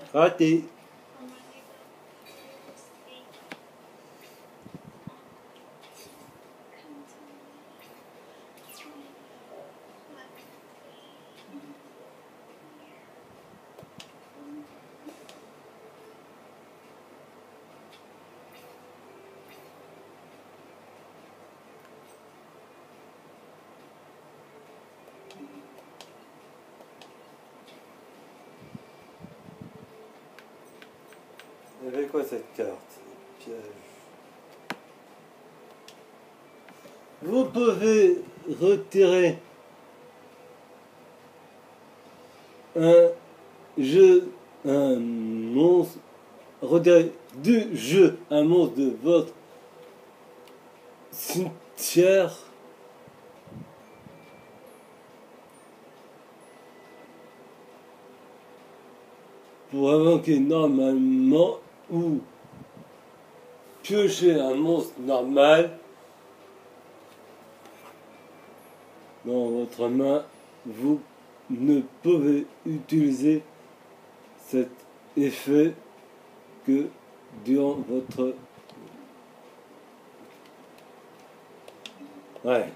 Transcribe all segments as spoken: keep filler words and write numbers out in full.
Raté. Il y avait quoi cette carte? Piège. Vous pouvez retirer un jeu, un monstre, retirer du jeu un monstre de votre cimetière pour invoquer normalement ou piocher un monstre normal dans votre main. Vous ne pouvez utiliser cet effet que durant votre... Ouais.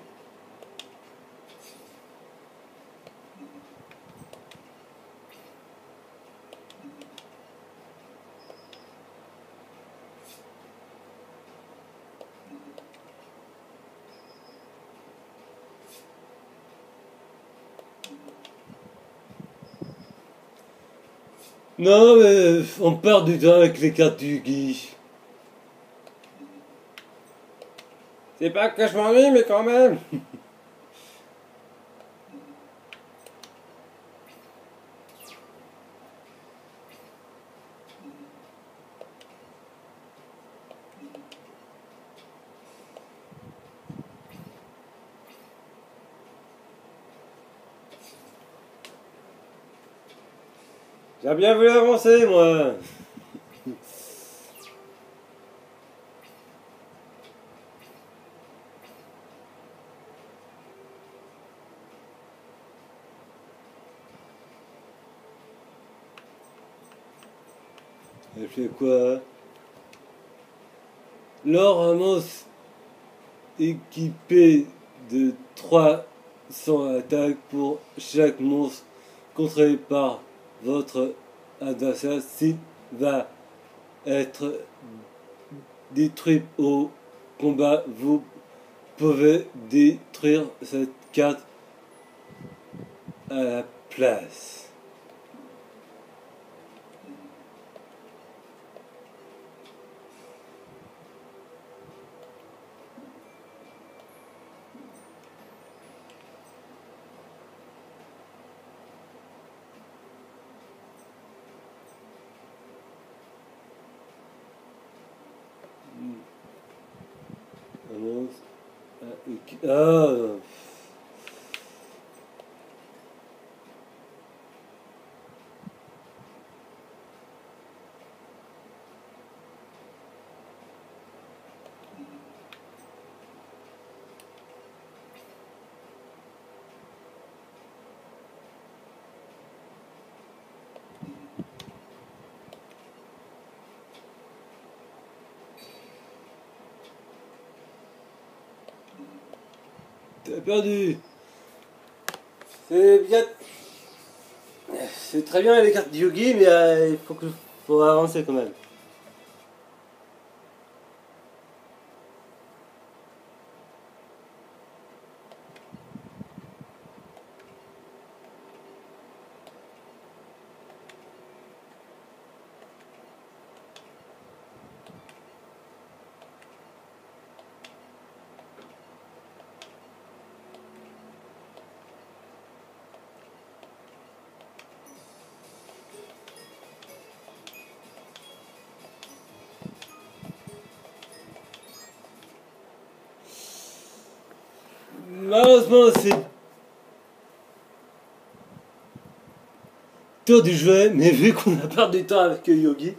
Non, mais on perd du temps avec les cartes du Guy. C'est pas que je m'ennuie, mais quand même. J'ai bien voulu avancer, moi. Elle fait quoi? L'or Amos équipé de trois cents attaques pour chaque monstre contrôlé par votre adversaire. S'il va être détruit au combat, vous pouvez détruire cette carte à la place. Ah. T'as perdu. C'est bien. C'est très bien les cartes de Yugi, mais euh, il faut que faut avancer quand même. Malheureusement, c'est tour du jeu, mais vu qu'on a perdu du temps avec Yogi,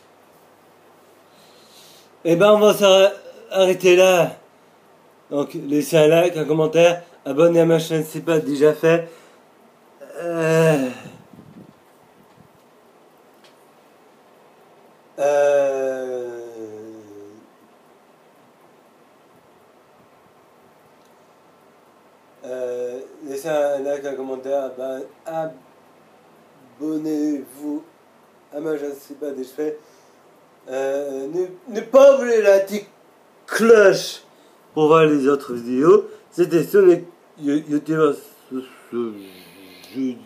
et ben on va s'arrêter là. Donc laissez un like, un commentaire, abonnez à ma chaîne si ce n'est pas déjà fait. Euh... Euh, laissez un like, un commentaire, ben, abonnez-vous à ma chaîne, c'est pas des cheveux. Euh, ne, ne pas oublier la petite cloche pour voir les autres vidéos. C'était sur le youtubeur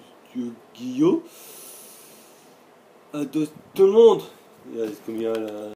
Guillaume. À tout le monde. Il reste combien là?